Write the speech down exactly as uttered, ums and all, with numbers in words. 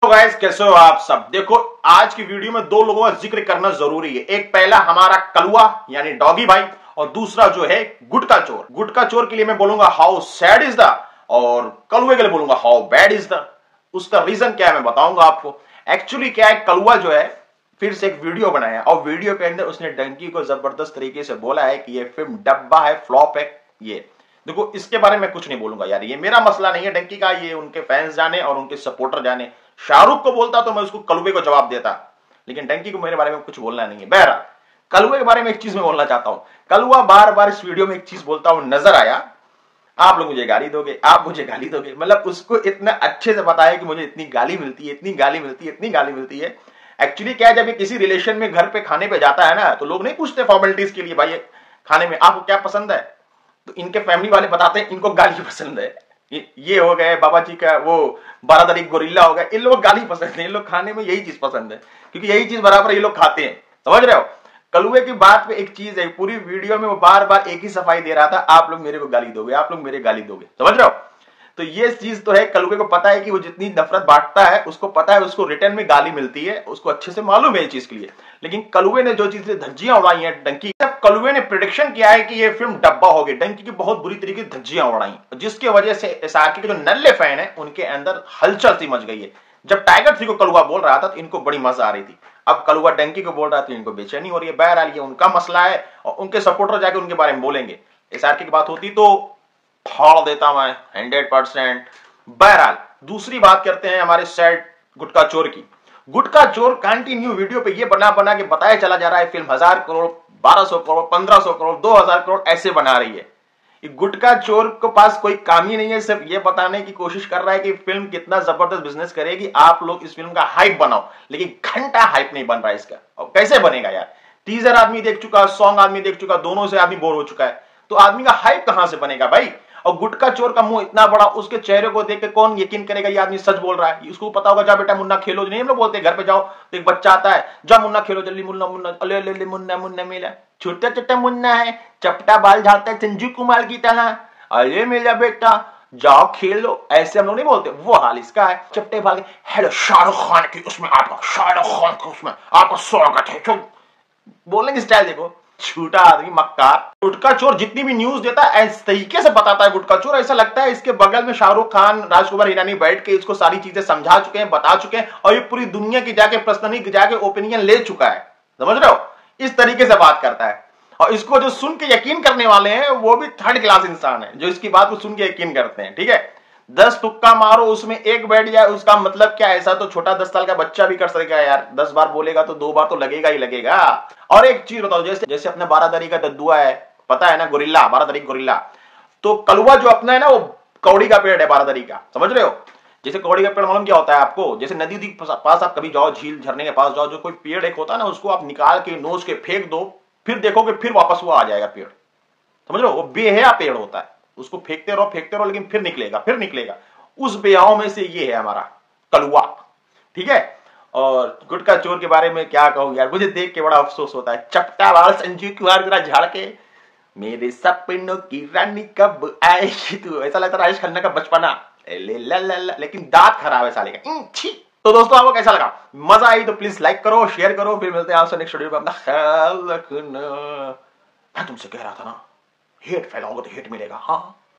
Guys, कैसे हो आप सब। देखो, आज की वीडियो में दो लोगों का जिक्र करना जरूरी है। एक पहला हमारा कलुआ यानी डॉगी भाई, और दूसरा जो है गुटका चोर। गुटका चोर के लिए मैं बोलूंगा हाउ सैड इज द, और कलुए के लिए बोलूंगा हाउ बैड इज द। उसका रीजन क्या है मैं बताऊंगा आपको। एक्चुअली क्या है, कलुआ जो है फिर से एक वीडियो बनाया और वीडियो के अंदर उसने डंकी को जबरदस्त तरीके से बोला है कि ये फिल्म डब्बा है, फ्लॉप है। ये देखो, इसके बारे में कुछ नहीं बोलूंगा यार, ये मेरा मसला नहीं है डंकी का, ये उनके फैंस जाने और उनके सपोर्टर जाने। शाहरुख को बोलता तो मैं उसको कलुए को जवाब देता, लेकिन डंकी को मेरे बारे में कुछ बोलना नहीं है। बहरहाल, कलुए के बारे में एक चीज मैं बोलना चाहता हूं। कलुआ बार बार इस वीडियो में एक चीज बोलता हूं नजर आया, आप लोग मुझे गाली दोगे, आप मुझे गाली दोगे। मतलब उसको इतना अच्छे से पता है कि मुझे इतनी गाली मिलती है, इतनी गाली मिलती है, इतनी गाली मिलती है। एक्चुअली क्या है, जब ये किसी रिलेशन में घर पे खाने पे जाता है ना, तो लोग नहीं पूछते फॉर्मेलिटीज के लिए, भाई खाने में आपको क्या पसंद है, तो इनके फैमिली वाले बताते हैं इनको गाली पसंद है। ये हो गए बाबा जी का वो बारादरी गोरिल्ला हो गया, इन लोग गाली पसंद है, इन लोग खाने में यही चीज पसंद है, क्योंकि यही चीज बराबर ये लोग खाते हैं। समझ रहे हो। कलुए की बात पे एक चीज है, पूरी वीडियो में वो बार बार एक ही सफाई दे रहा था, आप लोग मेरे को गाली दोगे, आप लोग मेरे गाली दोगे। समझ रहे हो। तो ये चीज तो है, कलुए को पता है कि वो जितनी नफरत बांटता है, उसको पता है उसको रिटर्न में गाली मिलती है, उसको अच्छे से मालूम है ये चीज के लिए। लेकिन कलुए ने जो चीजें धज्जियां उड़ाई हैं डंकी, जब कलुए ने प्रेडिक्शन किया है कि ये फिल्म डब्बा होगी, डंकी की बहुत बुरी तरीके से धज्जियां उड़ाई, जिसकी वजह से एसआरके के जो नल्ले फैन है उनके अंदर हलचल सी मच गई है। जब टाइगर थ्री को कलुआ बोल रहा था तो इनको बड़ी मजा आ रही थी, अब कलुआ डंकी को बोल रहा था तो इनको बेचैनी हो रही है। बहरहाल ये उनका मसला है और उनके सपोर्टर जाके उनके बारे में बोलेंगे। एसआरके की बात होती तो फाड़ देता मैं हंड्रेड परसेंट। बहरहाल दूसरी बात करते हैं हमारे सैड गुटका चोर की। गुटका चोर कंटिन्यू वीडियो पे ये बना बना के बताया चला जा रहा है फिल्म हजार करोड़, बारह सौ करोड़, पंद्रह सौ करोड़, दो हजार करोड़ ऐसे बना रही है। गुटका चोर के पास कोई काम ही नहीं है, सिर्फ ये बताने की कोशिश कर रहा है कि फिल्म कितना जबरदस्त बिजनेस करेगी, आप लोग इस फिल्म का हाइप बनाओ। लेकिन घंटा हाइप नहीं बन रहा है इसका, और कैसे बनेगा यार। टीजर आदमी देख चुका, सॉन्ग आदमी देख चुका, दोनों से आदमी बोर हो चुका है, तो आदमी का हाइप कहां से बनेगा भाई। और गुटका चोर का मुंह इतना बड़ा, उसके चेहरे को देख के कौन यकीन करेगा ये आदमी सच बोल रहा है। उसको पता होगा, जा बेटा मुन्ना खेलो, नहीं हम लोग बोलते घर पे जाओ तो एक बच्चा आता है, जा मुन्ना खेलो जल्दी, मुन्ना मुन्ना अले अले मुन्ना मुन्ना मेला, छोटा छोटा मुन्ना है, चपटा बाल झाड़ता है संजीव कुमार की तरह, अरे मेरा बेटा जाओ खेलो, ऐसे हम लोग नहीं बोलते। वो हाल इसका है, चपटे बाल। हेलो शाहरुख खान की उसमें आपका, शाहरुख खान की उसमें आपका स्वागत है, बोलने की स्टाइल देखो, छूटा आदमी मक्कार। गुटका चोर जितनी भी न्यूज देता है इस तरीके से बताता है गुटका चोर, ऐसा लगता है इसके बगल में शाहरुख खान, राजकुमार हिरानी बैठ के इसको सारी चीजें समझा चुके हैं, बता चुके हैं, और ये पूरी दुनिया की जाके पर्सनली जाके ओपिनियन ले चुका है। समझ रहे हो, इस तरीके से बात करता है। और इसको जो सुन के यकीन करने वाले हैं वो भी थर्ड क्लास इंसान है, जो इसकी बात को सुन के यकीन करते हैं। ठीक है, दस तुक्का मारो उसमें एक बैठ जाए, उसका मतलब क्या। ऐसा तो छोटा दस साल का बच्चा भी कर सकेगा यार, दस बार बोलेगा तो दो बार तो लगेगा ही लगेगा। और एक चीज बताओ, जैसे जैसे अपने बारादरी का दद्दुआ है, पता है ना, गोरिल्ला, बारादरी गोरिल्ला, तो कलुआ जो अपना है ना, वो कौड़ी का पेड़ है बारादरी का। समझ रहे हो। जैसे कौड़ी का पेड़ मालूम क्या होता है आपको, जैसे नदी के पास आप कभी जाओ, झील झरने के पास जाओ, जो कोई पेड़ एक होता है ना, उसको आप निकाल के नोच के फेंक दो, फिर देखोगे फिर वापस वो आ जाएगा पेड़। समझ लो, वो बेहया पेड़ होता है, उसको फेंकते रहो फेंकते रहो लेकिन फिर निकलेगा फिर निकलेगा। उस बेहाओं में से ये है हमारा कलुआ। ठीक है। और गुटका चोर के बारे में क्या कहूं यार, मुझे देख के बड़ा अफसोस होता है। चपटा वाल संजीव कुमार जरा झाड़ के, मेरे सपनों की रानी कब आएगी तू, ऐसा लगता है राजेश खन्ना का बचपना, ले ला ला ला, लेकिन दांत खराब है साले का। तो दोस्तों, आपको कैसा लगा, मजा आई तो प्लीज लाइक करो, शेयर करो, फिर मिलते हैं आपसे नेक्स्ट वीडियो में। अपना ख्याल रखना। मैं तुमसे कह रहा था ना, हेट फैलाओगे तो हेट मिलेगा। हाँ।